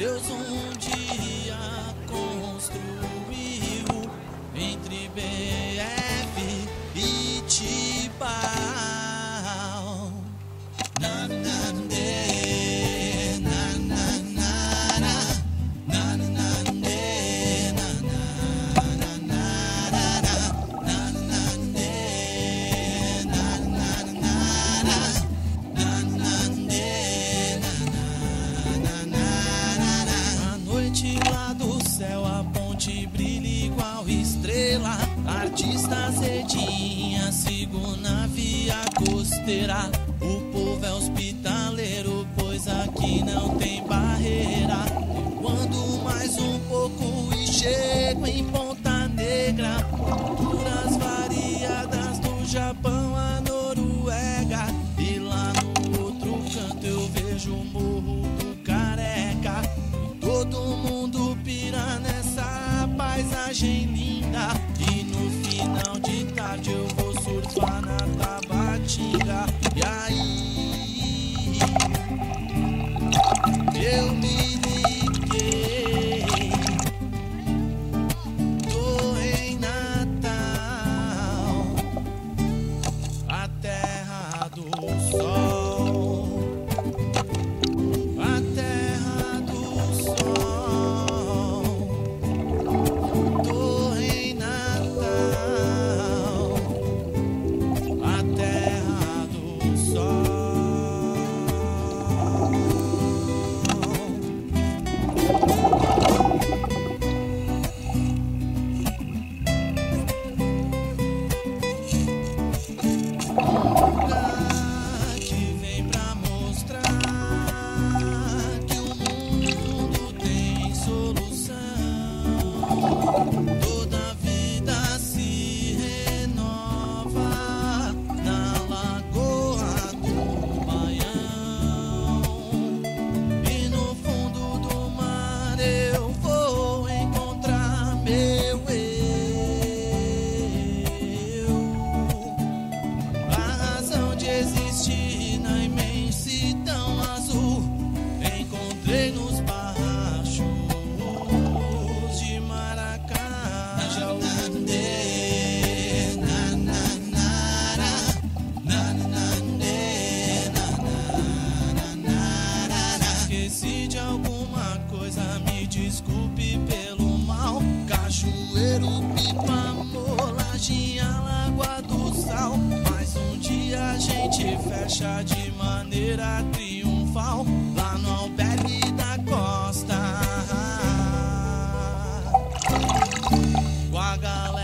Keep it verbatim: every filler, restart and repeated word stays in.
Deus um dia construiu entre B F e Tibau. Na, na, de, na, na, na, na, na, na, de, na, na, na, na, na, na, de, na, na, na, na, na, de, na, na, na, na. À noite lá do céu a ponte brilha igual estrela. Artistas cedinha, sigo na via costeira. O povo é hospitaleiro, pois aqui não tem barreira. Eu ando mais um pouco e chego em Ponta Negra. Culturas variadas do Japão à Noruega. E lá no outro canto eu vejo o Morro do Careca. E todo mundo pira nessa paisagem linda. E no final de tarde eu vou surfar na Tabatinga. E aí eu me liguei, tô em Natal, a terra do sol, a terra do sol. Tô em Natal, a terra do sol. Que vem pra mostrar que o mundo tem solução. Toda vida se renova na Lagoa do Baião. E no fundo do mar eu vou encontrar meu eu. A razão de existir na imensidão azul encontrei nos barrachos de Maracá. Jaúde, na, na, na, na, na, de, na, na, na, na. Esqueci de alguma coisa, me desculpe pelo mal. Cachoeiro, Pipa, Moladinha, Lagoa do Sal. Mas um dia a gente fecha de maneira triunfal lá no albergue da costa com a galera.